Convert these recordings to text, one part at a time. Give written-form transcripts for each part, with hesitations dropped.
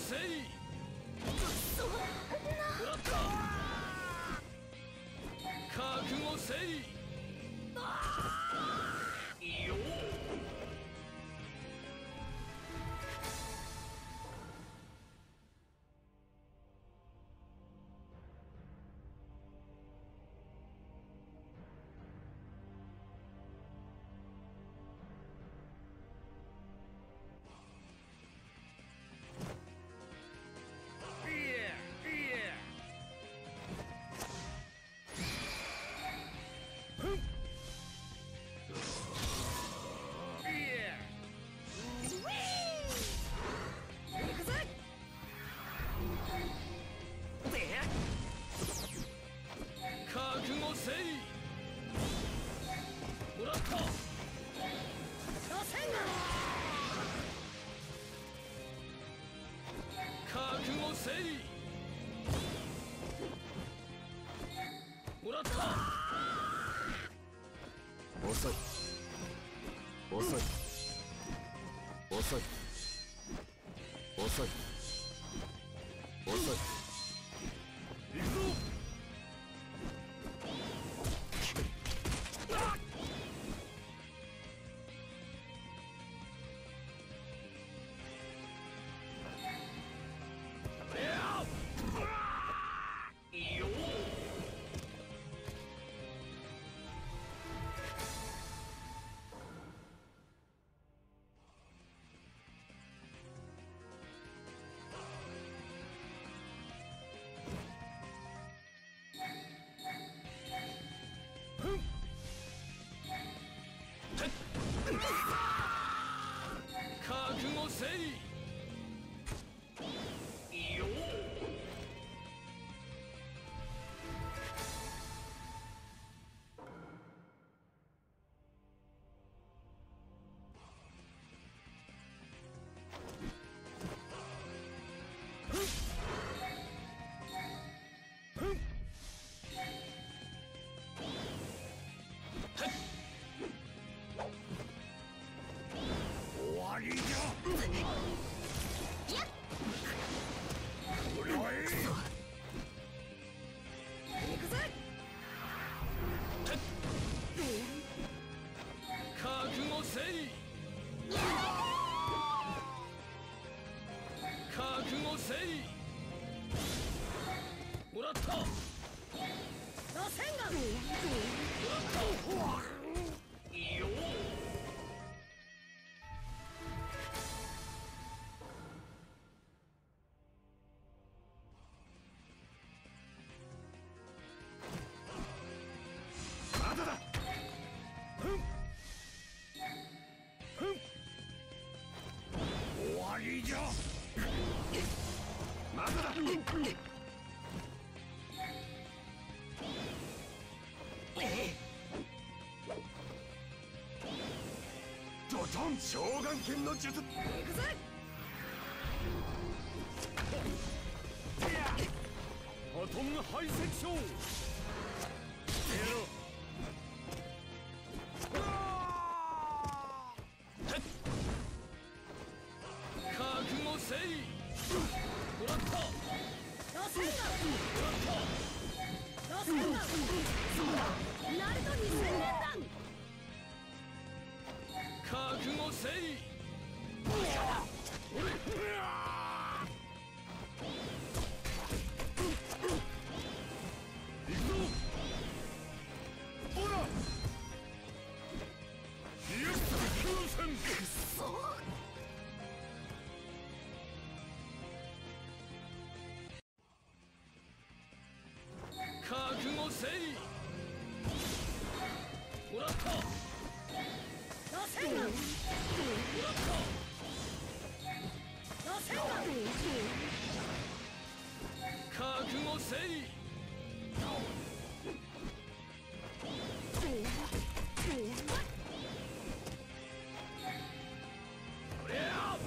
せい。 そんな。 もらった。覚悟せい。よっ。覚悟せい。もらった。覚悟せい。もらった。 遅い遅い遅い遅い遅い。 行くぞ。覚悟せい。よっ。終わりじゃ。これはいい。 行くぜ。 覚悟せい。覚悟せい。もらった。 螺旋丸。 もらった。よっ。まだだ。終わりじゃ。まだだ。ドトン。召喚剣の術。 行くぜ。 アトムハイセクション。やろう。覚悟せい。もらった。 螺旋丸。 もらった。 螺旋丸。そうだ。ナルト2000連弾。 覚悟せい。行くぞ。ほら。リアク空戦。 くそ。 覚悟せい。もらった。 螺旋丸。 もらった。 螺旋丸。 覚悟せい。こりゃ。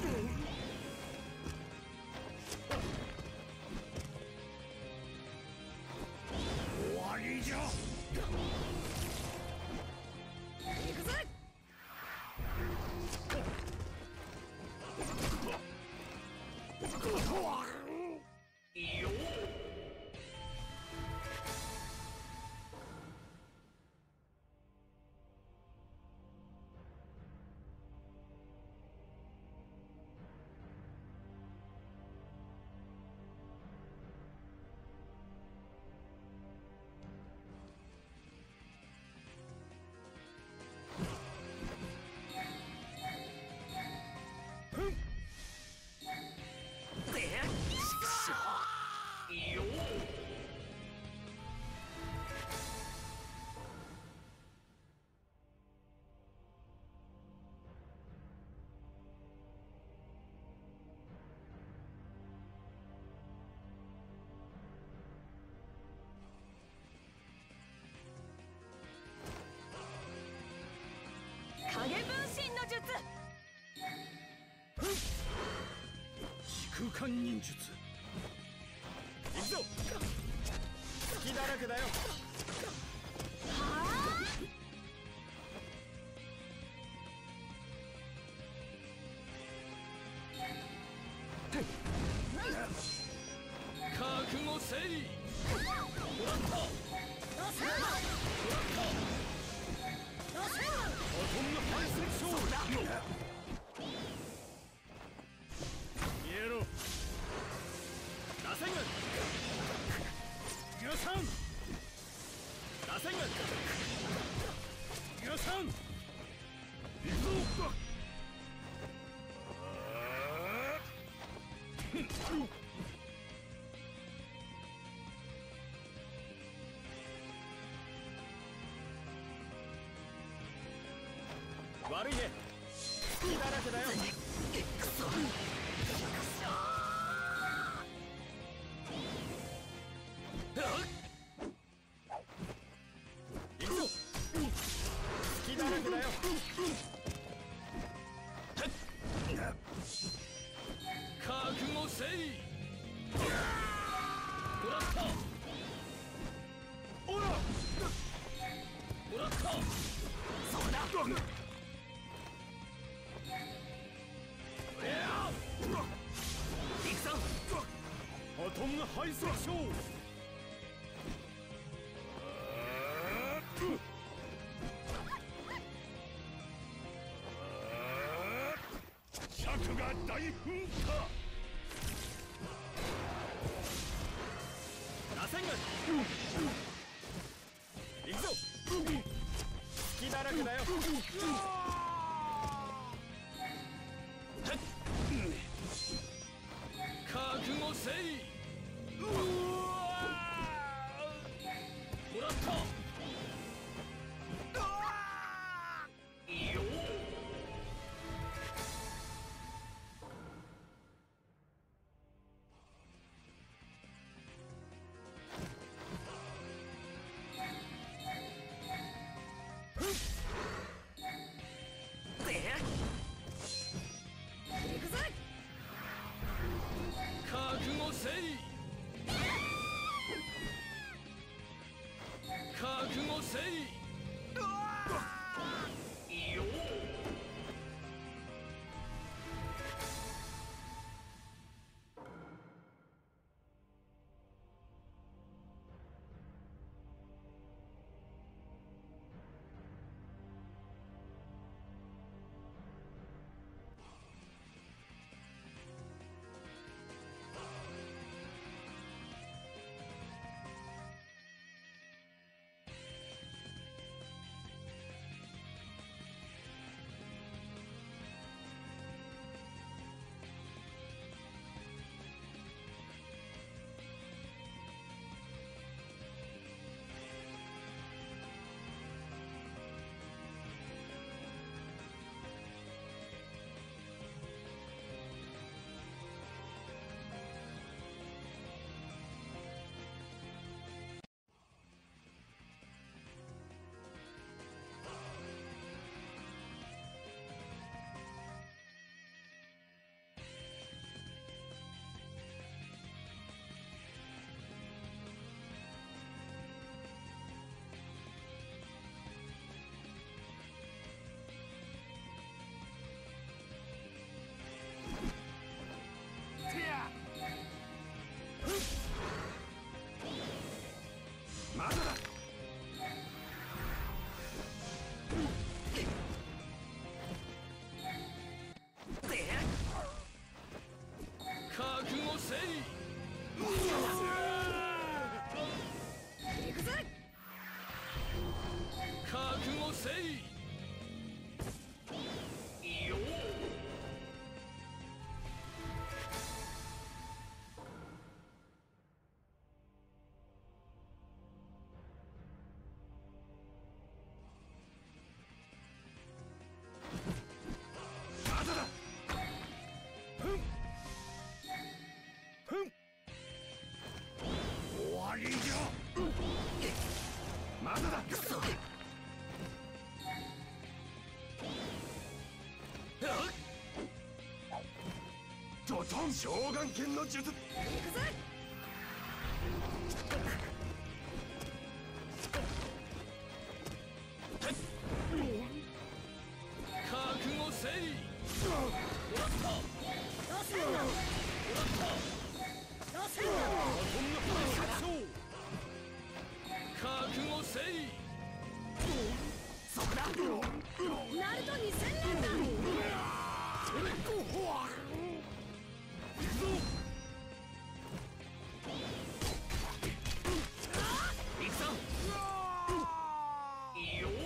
終わりじゃ。 行くぜ。 こ間忍術。 行くぞ。隙だらけだよ。 覚悟せい。もらった。バトン排斥勝負。消えろ。螺旋丸。許さん。螺旋丸。許さん。行くぞ。 悪いね。隙だらけだよ。 くそ。 行くぞ。隙だらけだよ。 覚悟せい。もらった。おら。もらった。 そうだ。行くぞ。 バトン排斥勝負。尺が大噴火。 螺旋丸。行くぞ。隙だらけだよ。 覚悟せい。もらった。よっ。 行くぞ。 覚悟せい。覚悟せい。よっ。 まだだ。 覚悟せい。 行くぞ。 覚悟せい。よっ。 まだだ。終わりじゃ。まだだ。 くそ。 ドドン。 遁召喚剣の術。 行くぜ。 覚悟せい。 螺旋丸。螺旋丸。 バトン排斥症。覚悟せい。 そこだ。ナルト2000連弾。 行くぞ。行くぞ。よっ。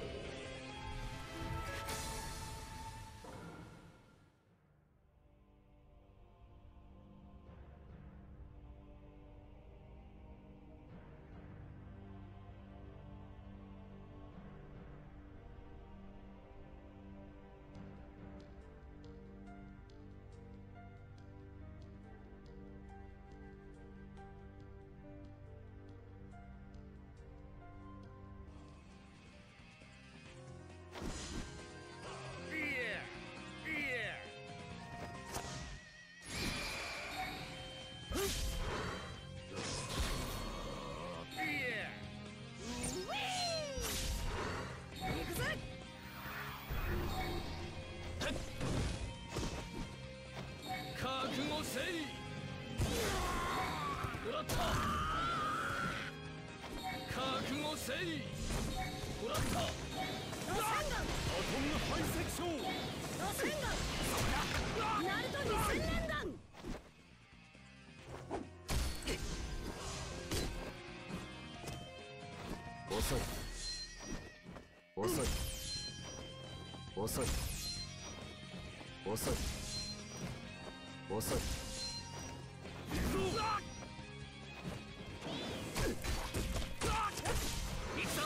遅い遅い遅い遅い遅い。 行くぞ。行くぞ。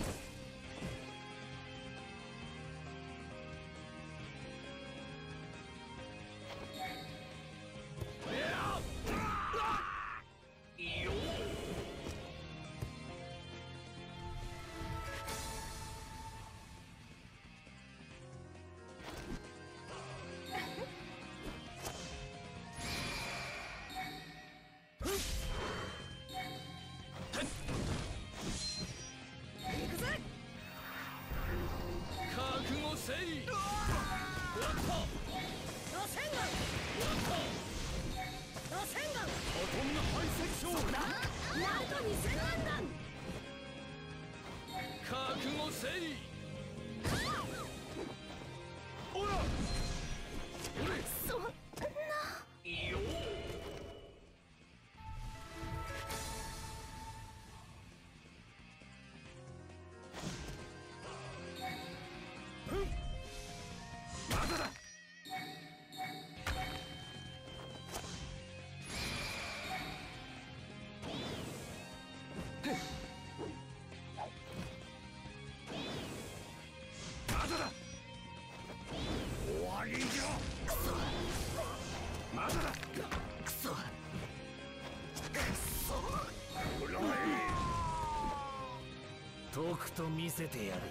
とくと見せてやる。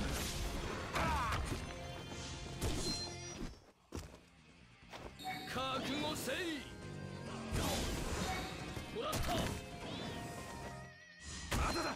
覚悟せい。もらった。 まだだ。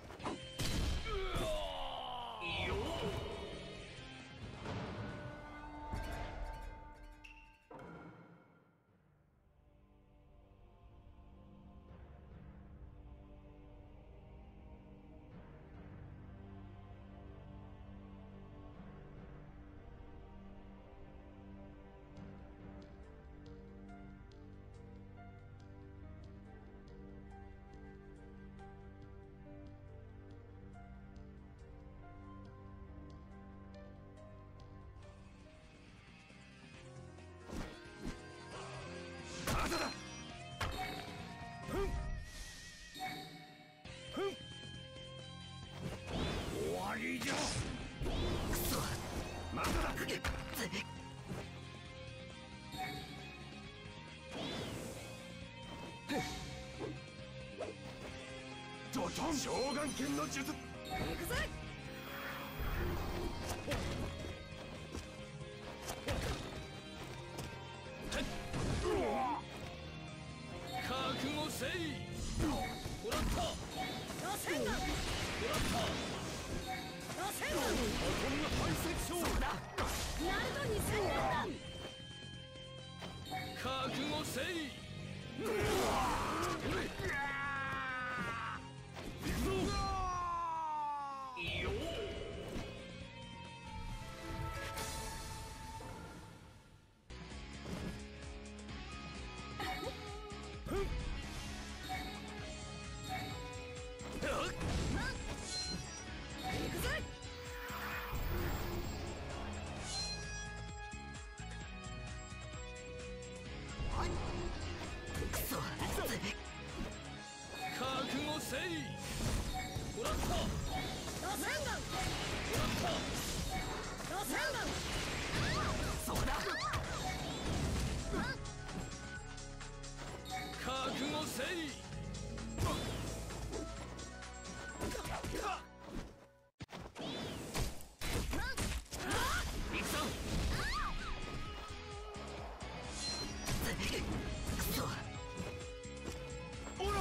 召喚剣の術。 行くぜ。 せい。もらった。 螺旋丸。 もらった。 螺旋丸。 バトン排斥症。 ナルト2000連弾。 覚悟せい。行くぞ。よっ。覚悟せい。もらった。 螺旋丸。 もらった。 螺旋丸。 そこだ。 覚悟せい。 行くぞ。くそ。 おら。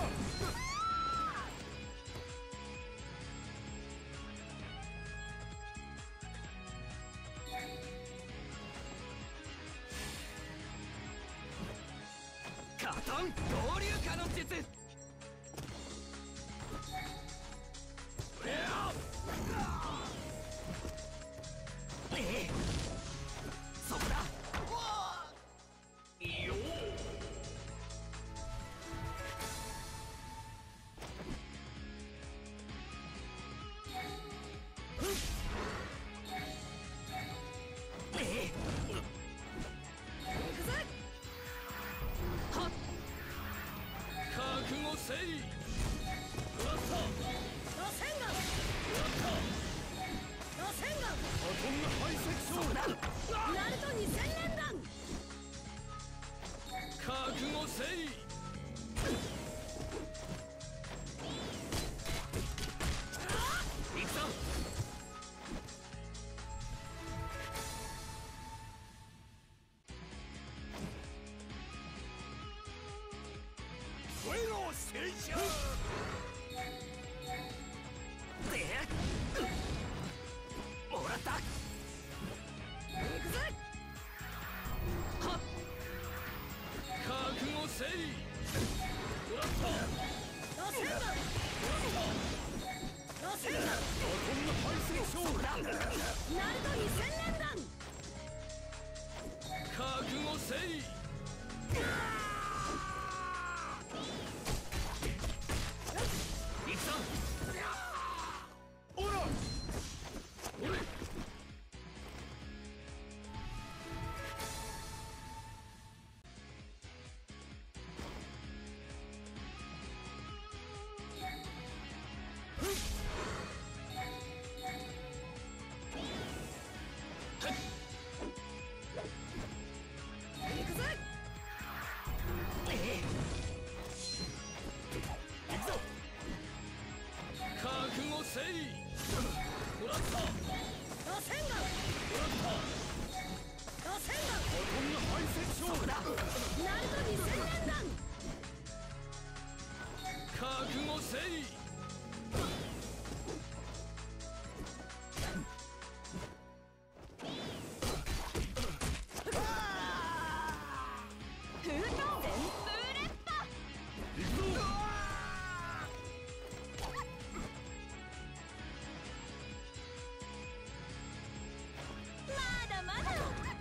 カトン合流化の術。そこだ。 よっ。覚悟せい。もらった。 螺旋丸。 もらった。 螺旋丸。 バトン排斥症。 ナルト2000連弾。 覚悟せい。 行くぞ。 声の成長。 もらった。 行くぜ。 覚悟せい。もらった。 螺旋丸。螺旋丸。 バトン排斥症。 ナルト2000連弾。 覚悟せい。 行くぞ。 おら。おれ。 行くぜ。 行くぞ。覚悟せい。もらった。も螺旋丸。 らった。 螺旋丸。 バトン排斥症。 ナルト2000連弾。 覚悟せい。 風船旋風連覇。 行くぞ。 まだまだ。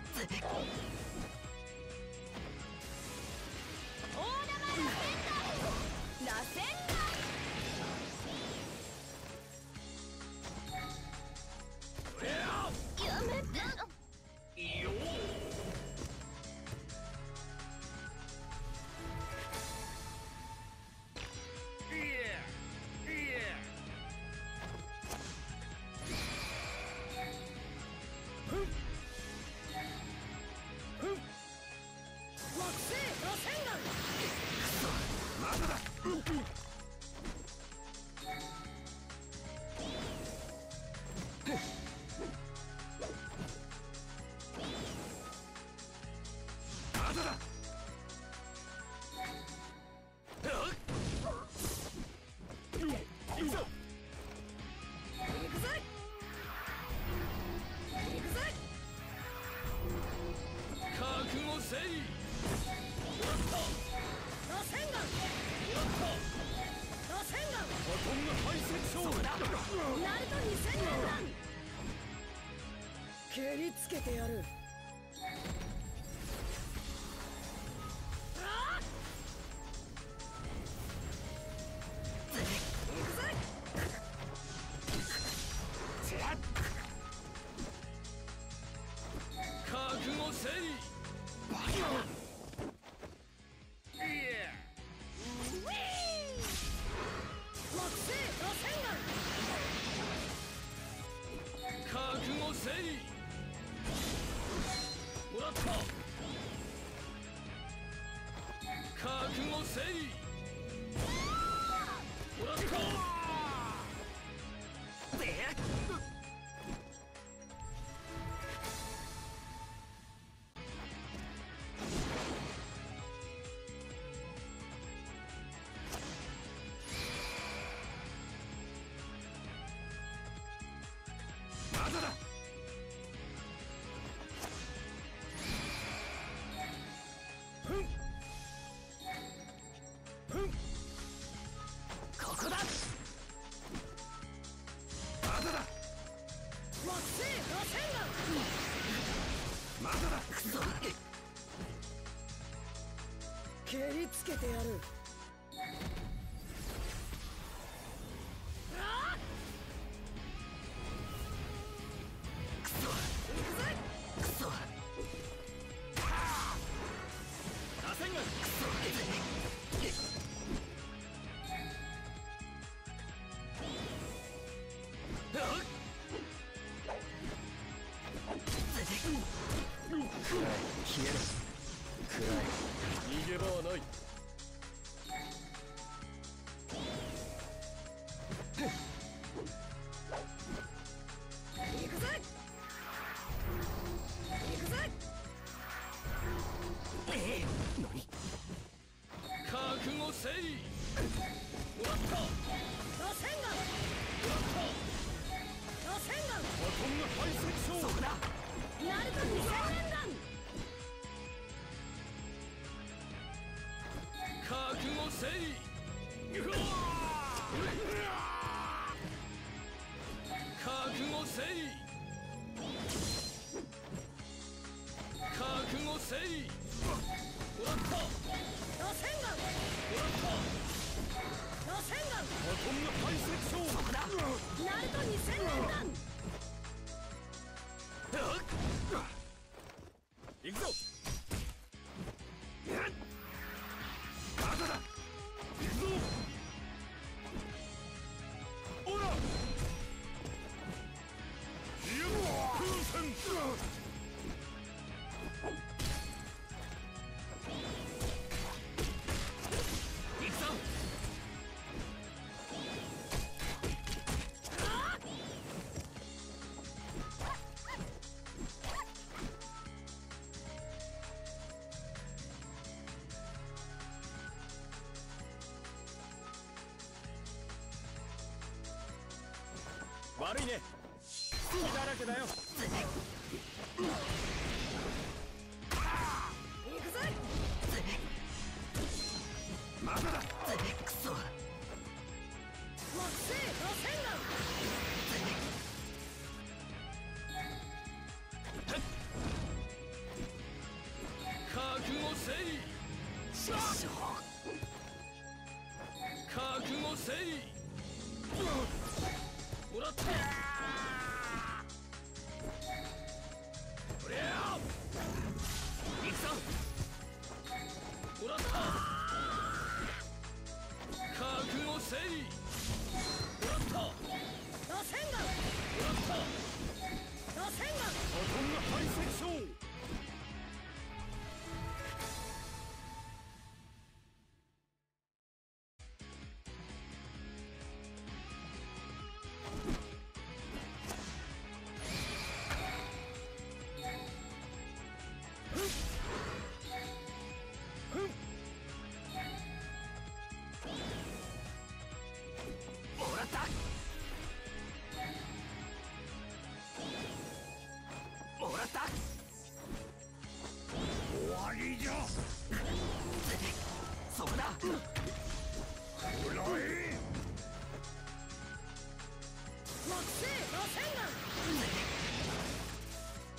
大玉螺旋丸。やめて。 よっ。 蹴りつけてやる。 覚悟せい。 惑星螺旋覚悟せい。もらった。覚悟せい。もらった。 まだだ。 ここだ。 まだだ。 惑星螺旋まだだ。 くそ。蹴りつけてやる。 消えろ。暗い。逃げ場はない。 行くぜ。行くぜ。 何。 覚悟せい。もらった。 螺旋岩。 もらった。 螺旋岩。 バトンの排斥症。そこだ。 ナルト2000年弾。 覚悟せい。覚悟せい。覚悟せい。もらった。 螺旋岩。 もらった。 螺旋岩。 バトンの排斥症。そこだ。 ナルト2000年弾。 行くぞ。まだだ。行くぞ。オラ。風船。行くぞ。悪いね。隙だらけだよ。 行くぜ。 まだだ。 くそ。惑星螺旋岩。 覚悟せい。覚悟せい。もらった。こりゃ行くぞ。もらった。覚悟せい。もらった。 螺旋岩。 もらった。 螺旋岩。 バトンの排斥症。 惑星螺旋岩。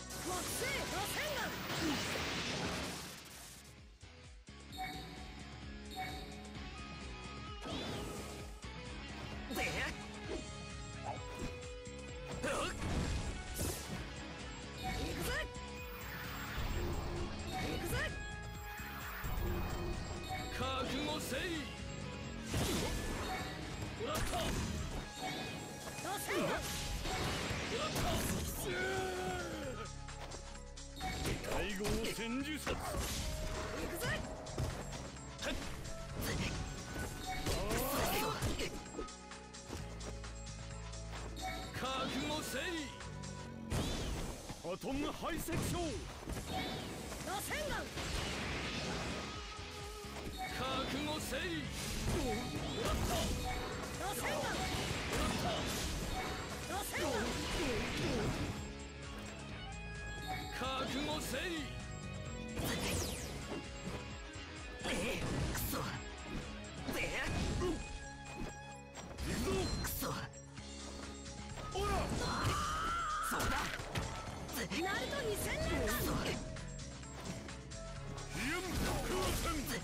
バトン排斥症覚悟せい覚悟せいくそ行くぞくそオラそうだナルト2000年だ。 ヒエン空戦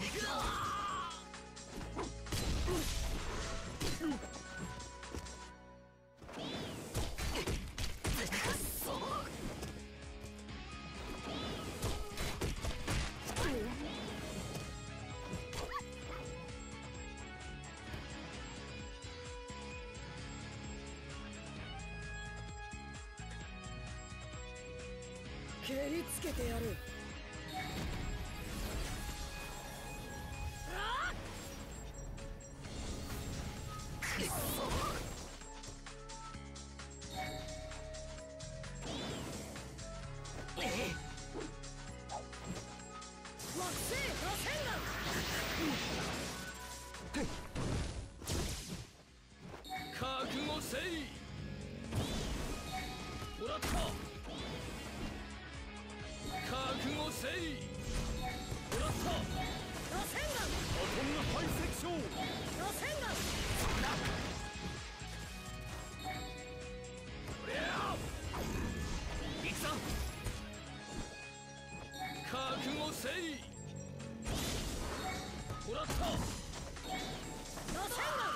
蹴りつけてやる。 覚悟せいもらった覚悟せいもらったバトン排斥症こりゃ行くぞ覚悟せいもらった